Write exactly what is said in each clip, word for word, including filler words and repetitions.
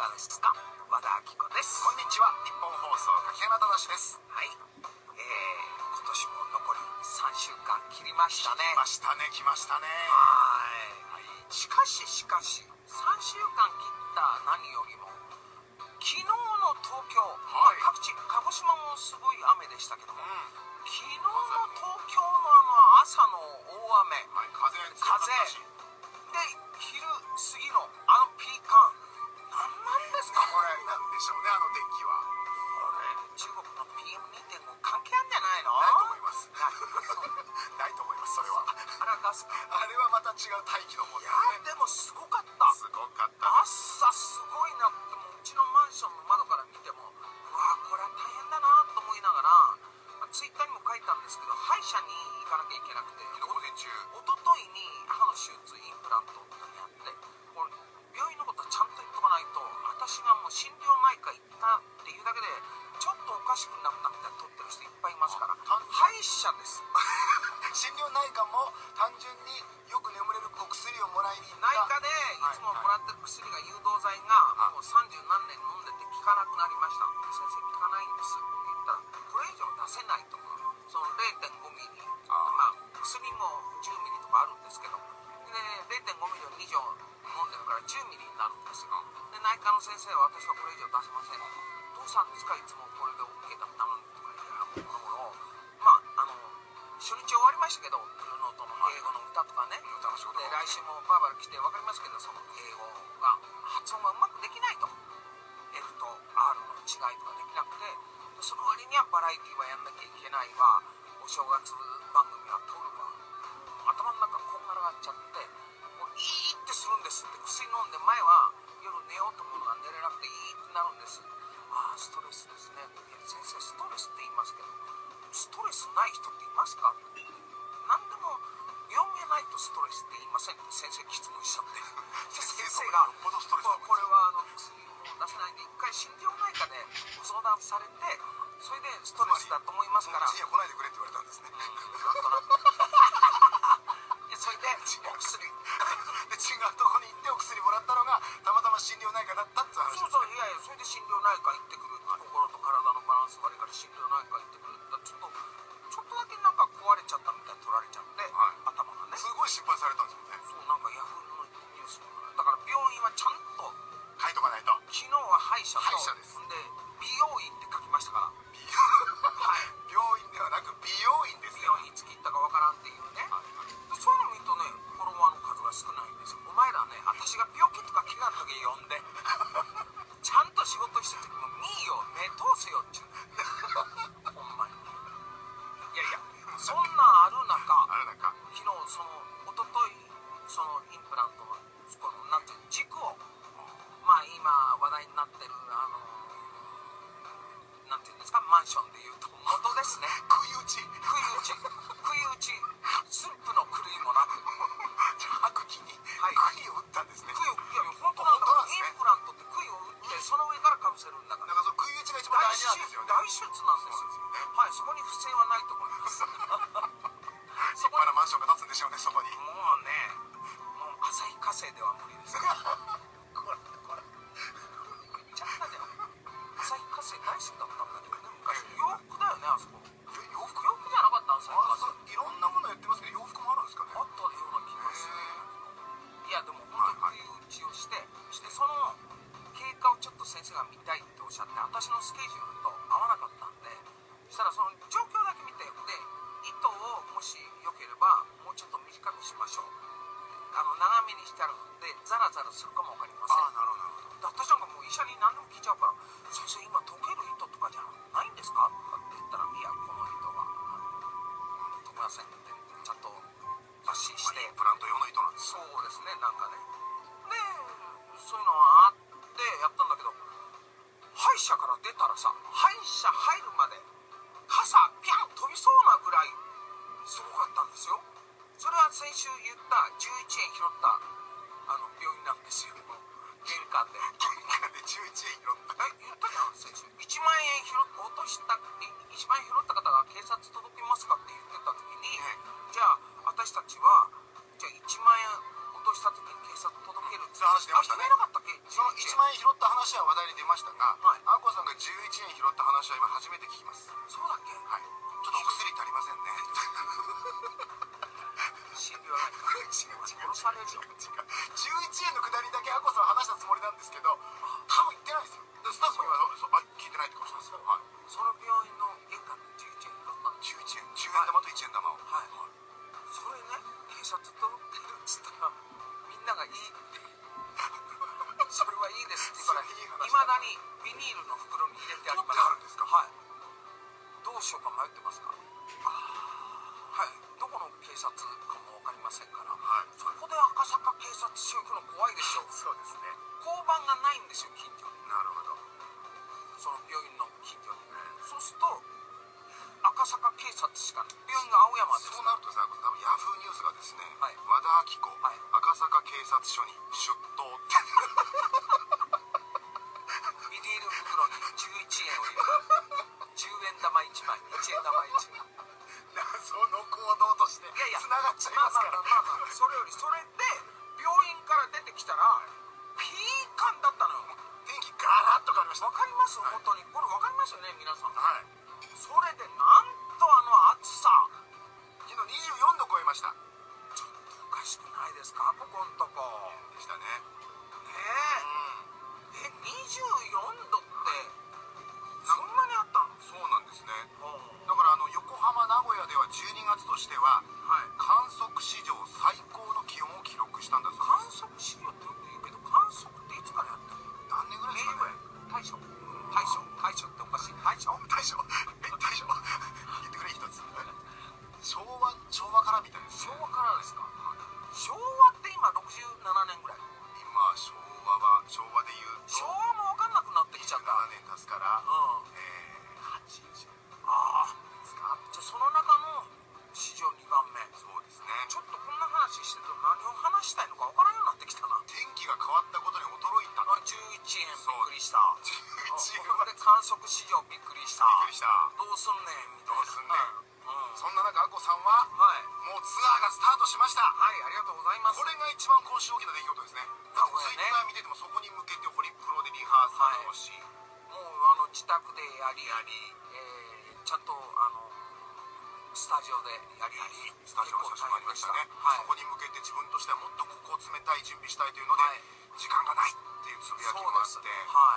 がですか。和田アキ子です。 こんにちは、日本放送柿山忠です。 はい、えー、今年も残りさんしゅうかん切りましたね。 来ましたね、来ましたね。 はい。しかししかしさんしゅうかん切った何よりも昨日の東京、はい、各地、鹿児島もすごい雨でしたけども、うん、昨日の東京のあの朝の大雨、 はい、風強かったし、 で昼過ぎのあのピーカン、何なんですかこれ。なんでしょうね、あの天気は。 これ中国の ピーエムにてんご 関係あるんじゃないの？ ないと思います。ないと思います、それは。 あらかすか。 あれはまた違う大気のもの、ね、 いやでもすごかった。 すごかった。 朝すごいなって、もううちのマンションの窓から見ても、うわこれは大変だなと思いながら、ツイッターにも書いたんですけど、歯医者に行かなきゃいけなくて、 午前中おとといに歯の手術、インプラントってやって、これ病院のことはちゃんと言っとかないと、私がもう心療内科行ったっていうだけでちょっとおかしくなったみたいに撮ってる人いっぱいいますから、歯医者です心療内科も単純によく眠れるお薬をもらいに行った。 内科でいつももらってる薬が、誘導剤がもうさんじゅうなんねん飲んでて効かなくなりました。先生効かないんですって言ったら、これ以上出せないとか、その れいてんごミリ、まあ薬もじゅうミリとかあるんですけど、で れいてんごミリをに錠飲んでるからじゅうミリになるんですよ。で内科の先生は、私はこれ以上出せません。どうしたんですか、いつもこれで OK だったのにとか言って、もろもろ、まああの初日終わりましたけど、ブルーノートの英語の歌とかね、 歌の仕事で来週もバーバラ来て分かりますけど、その英語が発音がうまくできないと、 F と R の違いとかできなくて、その割にはバラエティはやんなきゃいけないわ、お正月番組は撮るわ、頭の中こんがらがっちゃって、もういいってするんですって。薬飲んで前は夜寝ようと思うのが寝れなくていいってなるんです。ああストレスですね。先生ストレスって言いますけど、ストレスない人っていますか？何でも病気がないとストレスって言いませんって先生質問しちゃって先生がこれはあの薬も出せないんで、一回心療内科でご相談されて、それでストレスだと思いますから、 うちには来ないでくれって言われたんですね。 うんなんとなくでそれでお薬で違うとこに行ってお薬もらったのがたまたま心療内科だったって話ですね。 そうそう、いやいや、それで心療内科行ってくる、心と体のバランス悪いから心療内科行ってくるって、ちょっとちょっとだけなんか壊れちゃったみたいに取られちゃって、はい、頭がね、 すごい心配されたんですよね。 そう、なんかヤフーのニュースだから、病院はちゃんと書いとかないと。 昨日は歯医者と、 歯医者です。 で美容院って書きましたから、 美容はい、病院ではなく美容院ですよ。 美容院いつ切ったかわからんっていうね、はいはい、でそういうの見るとね、フォロワーの数が少ないんですよ。お前らね、私が病気とか怪我の時呼んでちゃんと仕事してる時も見いよ、目通せよってほんまに。いやいや、そんなんある中、 ある中昨日その一昨日そのインプラントのこのなんていう軸を、まあ今話題になってるあのなんていうんですか、マンションでいうと元ですね。 食い打ち食い打ち食い打ちスープの狂いもなく歯茎に杭を打ったんですね。 杭を、いやいや本当なんだから、インプラントって杭を打ってその上からかぶせるんだから、 だからその食い打ちが一番大事なんですよね。 大手術なんですよ。はい、そこに不正はないと思います立派なマンションが建つんでしょうね、そこに。 もうね、もう旭化成では無理ですこれこれちゃったじゃん。旭化成大好きだったんだけどね、昔。洋服だよね、あそこ。洋服洋服じゃなかったんですよ。 いろんなものやってますけど、洋服もあるんですかね。 あったような気がする。いやでも本当に不意打ち題に出ましたが、 はい、 アッコさんがじゅういちえん拾った話は今初めて聞きます。 そうだっけ？ はい。ちょっとお薬足りませんね。 診療ないか。 違う違う殺されるよ。 違う違う。じゅういちえんのくだりだけアッコさん話したつもりなんですけど、多分言ってないですよ。でスタッフにはそあ聞いてないって顔してますよ。はい。 その病院の玄関でじゅういちえん拾ったんです。 じゅういちえん、じゅうえん玉といちえん玉を。 はいはい。それね、警察とってるっつったらみんながいいってそれはいいですって言うから、いまだにビニールの袋に入れてあります。 取ってあるんですか？ はい。どうしようか迷ってますか？はい。どこの警察かも分かりませんから、 はい、 そこで赤坂警察署行くの怖いでしょ。 そうですね。 交番がないんですよ、近所に。 なるほど。 その病院の近所に、ね、そうすると赤坂警察しか病院が青山です。 そうなるとですね、多分ヤフーニュースがですね、 はい、 和田アキ子、はい、赤坂警察署に出頭ってビニール袋にじゅういちえんを入れるじゅうえん玉いちまい、いちえん玉いちまい、 謎の行動としてつながっちゃいますから。 まあまあまあまあ、それよりそれで病院から出てきたらピーカンだったのよ。 天気ガラッと変わりました。 わかります、 はい、 本当にこれわかりますよね皆さん。 はい。 それでなんとあの暑さ、 昨日にじゅうよんど超えました。 ちょっとおかしくないですか、ここんとこでしたね。 ねえ、うん、えにじゅうよんどってそんなにあったの？ そうなんですね。だからあの横浜名古屋ではじゅうにがつとしては、はい、観測史上最高の気温を記録したんだそうです。 観測史上ってよく言うけど、観測っていつからやってるの？ 何年ぐらいですかね。 大正大正大正っておかしい。大正大正え大正言ってくれ一つ。昭和昭和からみたいです、 ね、昭和からですか。昭和って今ろくじゅうななねんぐらい。 今昭和は昭和で言うと昭和も分かんなくなってきちゃった。 にじゅうななねん経つから、うん、えー、はちじゅう。 ああですか。じゃあその中の史上にばんめ。 そうですね。 ちょっとこんな話してると何を話したいのか分からんようになってきたな。 天気が変わったことに驚いた。 じゅういちえんびっくりした。 じゅういちえんで観測史上びっくりした。 びっくりした。 どうすんねんみたいな。 どうすんねん、 うん、 そんな中アッコさんは、はい、もうツアーがスタートしました。 はい、ありがとうございます。 これが一番今週大きな出来事ですね。ツイッター見ててもそこに向けてホリプロでリハーサルをし、はい、 もうあの自宅でやりやり、えー、ちゃんとあのスタジオでやりやり、 スタジオの写真もありましたね、はい、そこに向けて自分としてはもっとここを冷たい準備したいというので、はい、時間がないっていうつぶやきもあって、はい、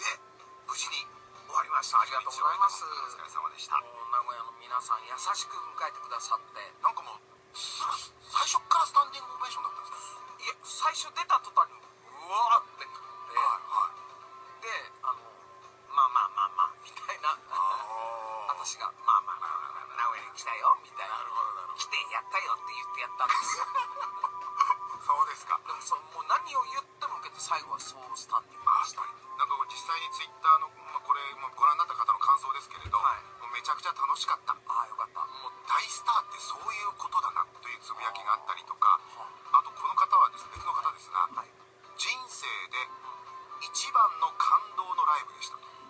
で無事に終わりました。 ありがとうございます。 お疲れ様でした。 名古屋の皆さん優しく迎えてくださって、 なんかもうすぐ最初からスタンディングオベーションだったんですか？ いや、最初出た途端にうわーってなって、はいはい、で、あのまあまあまあまあみたいな私がまあまあまあまあ名古屋に来たよみたいな、なるほどなるほど、来てやったよって言ってやったんですよそうですか。 でもそもう何を言ってもけど最後はそうスタンディングでした。 なんか実際にツイッターの、まあ、これもご覧になった方の感想ですけれど、はい、もうめちゃくちゃ楽しかった。 ああよかった。 もう大スターってそういうことだなというつぶやきがあったりとか、あとこの方はですね、別の方ですが、はい、人生で一番の感動のライブでしたと、うん、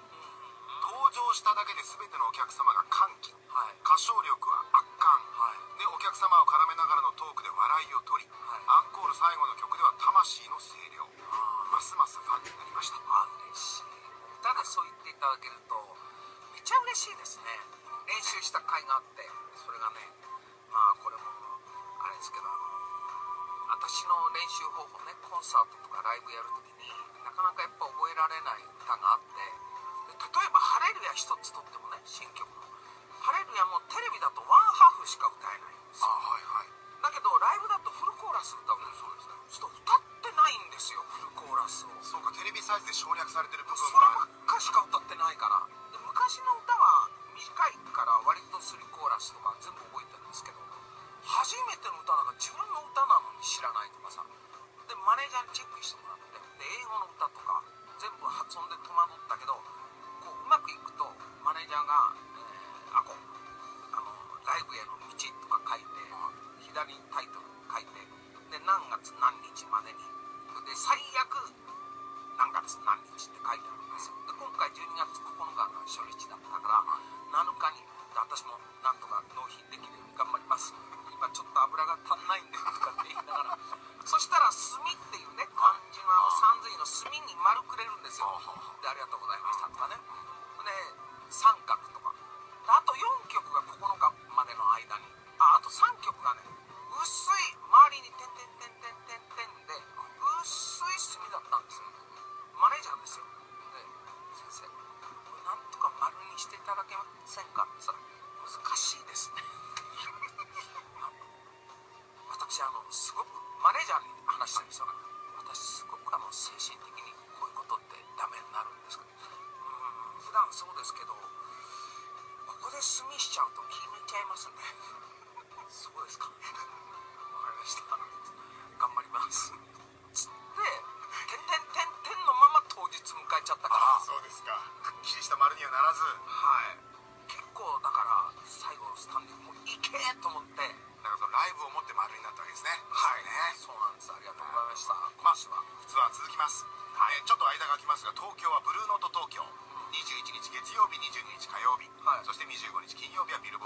登場しただけで全てのお客様が歓喜、はい、歌唱力は圧巻、はい、でお客様を絡めながらのトークで笑いを取り、はい、アンコール最後の曲では魂の声量、ますますファンになりました。 あ、嬉しい。歌でそう言っていただけるとめっちゃ嬉しいですね。練習した甲斐があって、それがね、まあこれもあれですけど、あの私の練習方法ね、コンサートとかライブやるときになかなかやっぱ覚えられない歌があって、で例えば「ハレルヤ」一つとってもね、新曲の「ハレルヤ」もテレビだとワンハーフしか歌えないんですよ。あ、はいはい、だけどライブだとフルコーラス歌うんです。そうですね。そうすると歌ってないんですよ、フルコーラスを。 そうか、テレビサイズで省略されてる部分がそればっかしか歌ってないから。で昔の歌は短いから割とスリーコーラスとか全部覚えてるんですけど、初めての歌なんか自分の歌なのに知らないとかさ、でマネージャーにチェックしてもらって、で英語の歌とか全部発音で戸惑ったけど、こううまくいくとマネージャーが「えー、あこあのライブへの道」とか書いて、左にタイトル書いて、で何月何日までに、で最悪何月何日って書いてあるんですよ。で今回じゅうにがつここのかが初日だったからなのかに、私もなんとか納品できるように頑張ります、今ちょっと油が足んないんでとかって言いながらそしたら墨っていうね、漢字のさんずいの墨に丸くれるんでですよ。でありがとうございましたとかね。で三角とかで、あとよんきょくがここのかまでの間に、ああとさんきょくがね薄い周りに点々点々点々点で薄い墨だったんですよ。マネージャーですよ。で先生これなんとか丸にしていただけませんかって言ったら難しいですね私あのすごくマネージャーに話してるんですよ。私すごくあの精神的にこういうことってダメになるんですけど、うーん普段そうですけどここで墨しちゃうと気抜いちゃいますねそうですかわかりました頑張りますつって点々点々のまま当日迎えちゃったから。 ああそうですか。くっきりした丸にはならず。 はい結構だから最後スタンディングもういけーと思ってだからそのライブを持って丸になったわけですね。 はいね。 そうなんです。ありがとうございました。 まあ今週はツアー続きます。はい、ちょっと間が空きますが、東京はブルーノート東京、にじゅういちにち月曜日、にじゅうににち火曜日、 はいそしてにじゅうごにち金曜日はビル